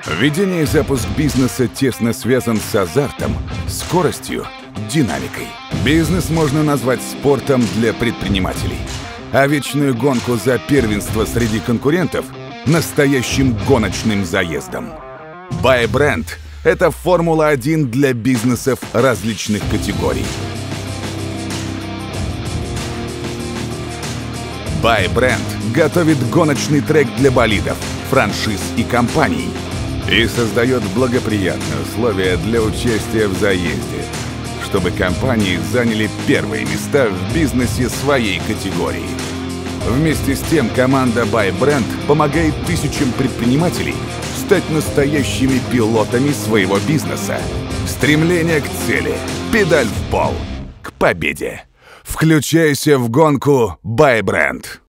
Ведение и запуск бизнеса тесно связан с азартом, скоростью, динамикой. Бизнес можно назвать спортом для предпринимателей, а вечную гонку за первенство среди конкурентов – настоящим гоночным заездом. BuyBrand – это Формула-1 для бизнесов различных категорий. BuyBrand готовит гоночный трек для болидов, франшиз и компаний и создает благоприятные условия для участия в заезде, чтобы компании заняли первые места в бизнесе своей категории. Вместе с тем команда BuyBrand помогает тысячам предпринимателей стать настоящими пилотами своего бизнеса. Стремление к цели, педаль в пол, к победе. Включайся в гонку BuyBrand.